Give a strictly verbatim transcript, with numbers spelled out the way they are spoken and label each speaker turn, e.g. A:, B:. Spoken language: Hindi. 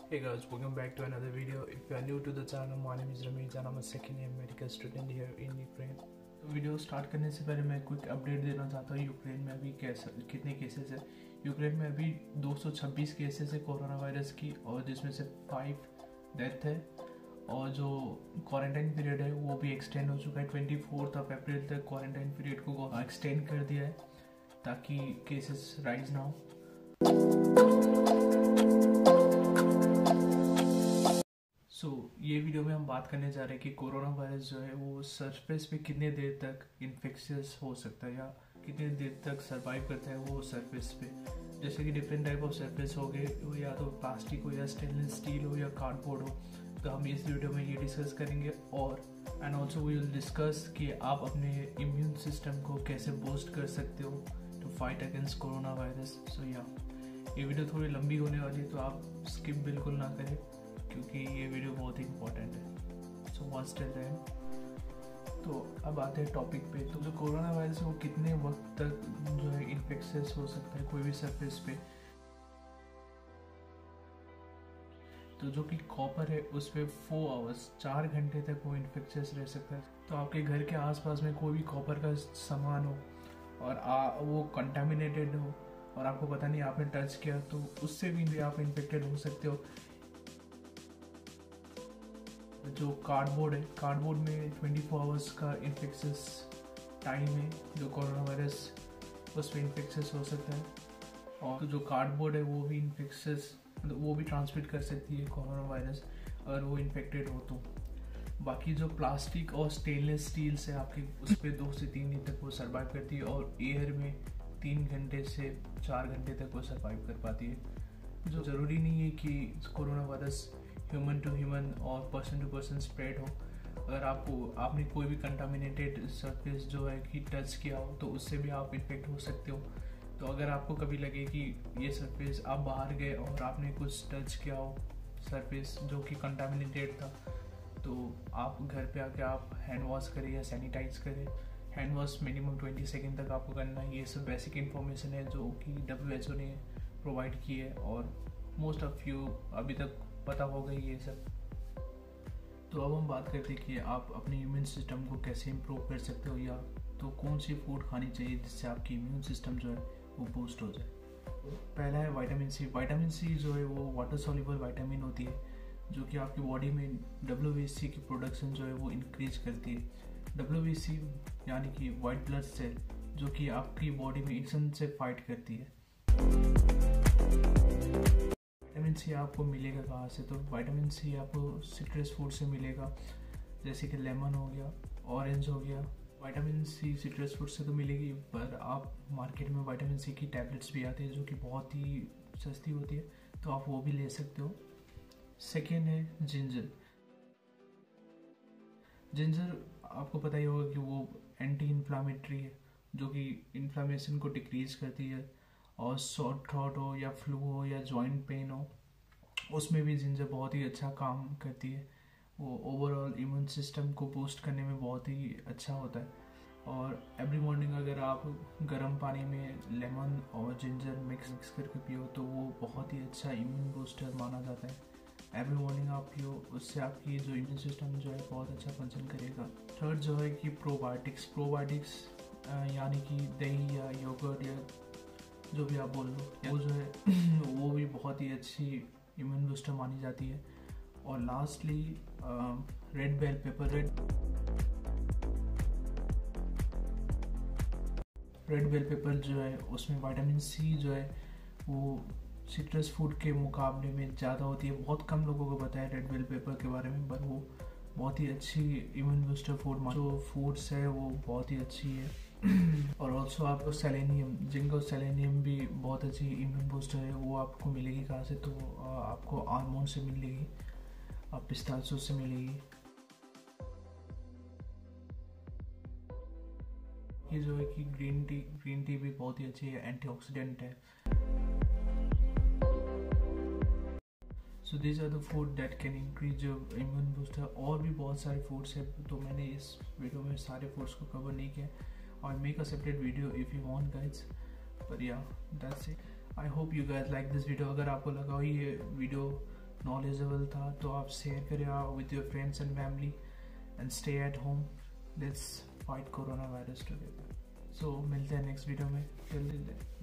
A: Hey guys, welcome back to another video. If you are new to the channel, my name is Ramiz Alam. I'm a second year medical student here in Ukraine. तो वीडियो स्टार्ट करने से पहले मैं क्विक अपडेट देना चाहता हूँ। यूक्रेन में अभी कैसे कितने केसेस है। यूक्रेन में अभी दो सौ छब्बीस केसेस है कोरोना वायरस की, और जिसमें से फाइव डेथ है, और जो क्वारंटाइन पीरियड है वो भी एक्सटेंड हो चुका है। ट्वेंटी फोर्थ ऑफ अप्रैल तक क्वारंटाइन पीरियड को एक्सटेंड कर दिया है ताकि केसेस राइज ना हो। सो so, ये वीडियो में हम बात करने जा रहे हैं कि कोरोना वायरस जो है वो सरफेस पे कितने देर तक इन्फेक्शियस हो सकता है या कितने देर तक सरवाइव करता है वो सरफेस पे। जैसे कि डिफरेंट टाइप ऑफ सरफेस हो गए, वो या तो प्लास्टिक हो या स्टेनलेस स्टील हो या कार्डबोर्ड हो, तो हम इस वीडियो में ये डिस्कस करेंगे। और and also we will discuss कि आप अपने इम्यून सिस्टम को कैसे बूस्ट कर सकते हो to fight against corona virus. So या ये वीडियो थोड़ी लंबी होने वाली है, तो आप स्किप बिल्कुल ना करें क्योंकि ये वीडियो बहुत ही इंपॉर्टेंट है। So watch till then. तो अब आते हैं टॉपिक पे। तो जो कोरोना वायरस है वो कितने वक्त तक जो है इन्फेक्शियस हो सकता है कोई भी सरफेस पे। तो जो कि कॉपर है उस पर फोर आवर्स चार घंटे तक वो इन्फेक्शियस रह सकता है। तो आपके घर के आसपास में कोई भी कॉपर का सामान हो और आ, वो कंटामिनेटेड हो और आपको पता नहीं आपने टच किया, तो उससे भी आप इन्फेक्टेड हो सकते हो। जो कार्डबोर्ड है, कार्डबोर्ड में ट्वेंटी फोर आवर्स का इन्फेक्शियस टाइम है जो कोरोना वायरस उस पर इन्फेक्शियस हो सकता है। और तो जो कार्डबोर्ड है वो भी इन्फेक्शियस मतलब वो भी ट्रांसमिट कर सकती है कोरोना वायरस अगर वो इन्फेक्टेड हो तो। बाकी जो प्लास्टिक और स्टेनलेस स्टील से आपके उस पर दो से तीन दिन तक वो सर्वाइव करती है, और एयर में तीन घंटे से चार घंटे तक वो सर्वाइव कर पाती है। जो ज़रूरी नहीं है कि corona virus human to human और पर्सन टू पर्सन स्प्रेड हो। अगर आपको आपने कोई भी कंटामिनेटेड सरफेस जो है कि टच किया हो तो उससे भी आप इन्फेक्ट हो सकते हो। तो अगर आपको कभी लगे कि ये सरफेस आप बाहर गए और आपने कुछ टच किया हो सरफेस जो कि कंटामिनेटेड था, तो आप घर पे आके आप हैंड वॉश करें या सैनिटाइज करें। Hand wash minimum twenty second तक आपको करना है। ये सब बेसिक इन्फॉर्मेशन है जो कि डब्ल्यू एच ओ ने प्रोवाइड की है, और मोस्ट ऑफ यू अभी तक पता हो गई ये सब। तो अब हम बात करते हैं कि आप अपने इम्यून सिस्टम को कैसे इम्प्रूव कर सकते हो, या तो कौन सी फूड खानी चाहिए जिससे आपकी इम्यून सिस्टम जो है वो बूस्ट हो जाए। पहला है विटामिन सी। विटामिन सी जो है वो वाटर सॉल्युबल विटामिन होती है जो कि आपकी बॉडी में डब्ल्यू बी सी की प्रोडक्शन जो है वो इंक्रीज करती है। डब्ल्यू बी सी यानी कि वाइट ब्लड सेल जो कि आपकी बॉडी में इंफेक्शन से फाइट करती है। विटामिन सी आपको मिलेगा कहाँ से? तो विटामिन सी आपको सिट्रस फूड से मिलेगा, जैसे कि लेमन हो गया, ऑरेंज हो गया। विटामिन सी सिट्रस फूड से तो मिलेगी, पर आप मार्केट में विटामिन सी की टैबलेट्स भी आती है जो कि बहुत ही सस्ती होती है, तो आप वो भी ले सकते हो। सेकेंड है जिंजर। जिंजर आपको पता ही होगा कि वो एंटी इन्फ्लामेटरी है जो कि इन्फ्लामेशन को डिक्रीज करती है, और सॉर थ्रोट हो या फ्लू हो या जॉइंट पेन हो उसमें भी जिंजर बहुत ही अच्छा काम करती है। वो ओवरऑल इम्यून सिस्टम को बूस्ट करने में बहुत ही अच्छा होता है। और एवरी मॉर्निंग अगर आप गर्म पानी में लेमन और जिंजर मिक्स मिक्स करके पियो तो वो बहुत ही अच्छा इम्यून बूस्टर माना जाता है। एवरी मॉर्निंग आप पियो, उससे आपकी जो इम्यून सिस्टम जो है बहुत अच्छा फंक्शन करेगा। थर्ड जो है कि प्रोबायोटिक्स। प्रोबायोटिक्स यानी कि दही या योगर्ट या जो भी आप बोल लो, वो जो है वो भी बहुत ही अच्छी इम्यून बूस्टर मानी जाती है। और lastly red bell pepper. Red red bell pepper जो है उसमें विटामिन सी जो है वो सिट्रस फूड के मुकाबले में ज़्यादा होती है। बहुत कम लोगों को पता है रेड बेल पेपर के बारे में, पर वो बहुत ही अच्छी इम्यून बूस्टर फूड जो फूड्स है वो बहुत ही अच्छी है। और ऑल्सो आपको सेलेनियम, जिनको सेलेनियम भी बहुत अच्छी इम्यून बूस्टर है, वो आपको मिलेगी कहाँ से? तो आपको आलमंड से मिलेगी, पिस्ताचियो से मिलेगी। ये जो है कि ग्रीन टी ग्रीन टी भी बहुत ही अच्छी है, एंटीऑक्सीडेंट है। So this are the food that can increase your immune booster. और भी बहुत सारे फूड्स है, तो मैंने इस वीडियो में सारे फूड्स को कवर नहीं किया। और make a separate video if you want guys, but yeah, that's it. I hope you guys like this video. अगर आपको लगा हो ये वीडियो नॉलेजेबल था तो आप शेयर करें with your friends and family and stay at home. Let's fight corona virus together. So मिलते हैं नेक्स्ट वीडियो में. Till then.